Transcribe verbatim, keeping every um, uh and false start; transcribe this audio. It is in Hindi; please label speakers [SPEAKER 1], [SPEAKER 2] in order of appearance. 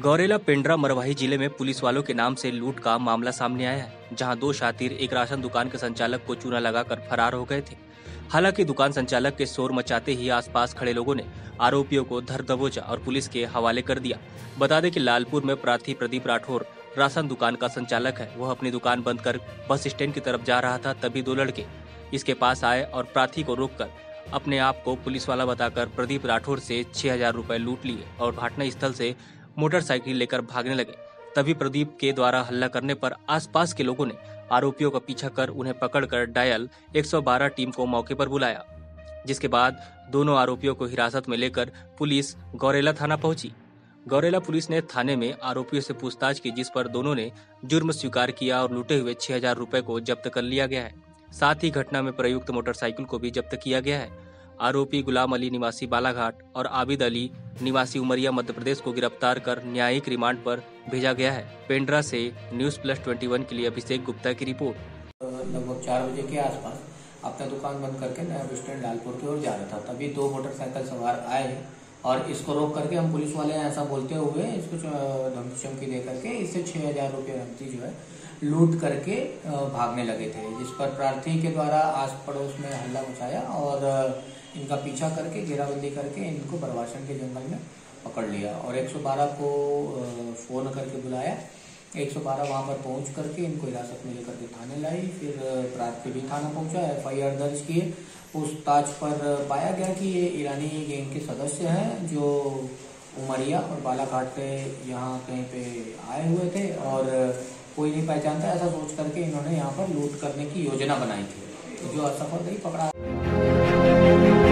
[SPEAKER 1] गौरेला पेंड्रा मरवाही जिले में पुलिस वालों के नाम से लूट का मामला सामने आया है, जहां दो शातिर एक राशन दुकान के संचालक को चूना लगाकर फरार हो गए थे। हालांकि दुकान संचालक के शोर मचाते ही आसपास खड़े लोगों ने आरोपियों को धर दबोचा और पुलिस के हवाले कर दिया। बता दें कि लालपुर में प्रार्थी प्रदीप राठौर राशन दुकान का संचालक है। वह अपनी दुकान बंद कर बस स्टैंड की तरफ जा रहा था, तभी दो लड़के इसके पास आए और प्रार्थी को रोककर अपने आप को पुलिस वाला बताकर प्रदीप राठौर से छह हजार रुपए लूट लिए और घटना स्थल से मोटरसाइकिल लेकर भागने लगे। तभी प्रदीप के द्वारा हल्ला करने पर आसपास के लोगों ने आरोपियों का पीछा कर उन्हें पकड़कर डायल एक सौ बारह टीम को मौके पर बुलाया, जिसके बाद दोनों आरोपियों को हिरासत में लेकर पुलिस गौरेला थाना पहुंची। गौरेला पुलिस ने थाने में आरोपियों से पूछताछ की, जिस पर दोनों ने जुर्म स्वीकार किया और लूटे हुए छह हजार रुपए को जब्त कर लिया गया है। साथ ही घटना में प्रयुक्त मोटरसाइकिल को भी जब्त किया गया है। आरोपी गुलाम अली निवासी बालाघाट और आबिद अली निवासी उमरिया मध्य प्रदेश को गिरफ्तार कर न्यायिक रिमांड पर भेजा गया है। पेंड्रा से न्यूज प्लस इक्कीस के लिए अभिषेक गुप्ता की रिपोर्ट।
[SPEAKER 2] लगभग चार बजे के आसपास अपना दुकान बंद करके नया बस स्टैंड लालपुर की ओर जा रहा था। तभी दो मोटरसाइकिल सवार आए और इसको रोक करके हम पुलिस वाले ऐसा बोलते हुए इसको धमकी चमकी दे करके इससे छह हजार रुपये नकदी जो है लूट करके भागने लगे थे, जिस पर प्रार्थी के द्वारा आस पड़ोस में हल्ला मचाया और इनका पीछा करके घेराबंदी करके इनको परवासन के जंगल में पकड़ लिया और एक सौ बारह को फोन करके बुलाया। एक सौ बारह वहां पर पहुंच करके इनको हिरासत में लेकर के थाने लाई। फिर प्रार्थी भी थाना पहुंचा, एफ आई आर दर्ज किए। पूछताछ पर पाया गया कि ये ईरानी गैंग के सदस्य हैं जो उमरिया और बालाघाट से यहाँ कहीं पे आए हुए थे और कोई नहीं पहचानता, ऐसा सोच करके इन्होंने यहाँ पर लूट करने की योजना बनाई थी, जो असफल रही, पकड़ा।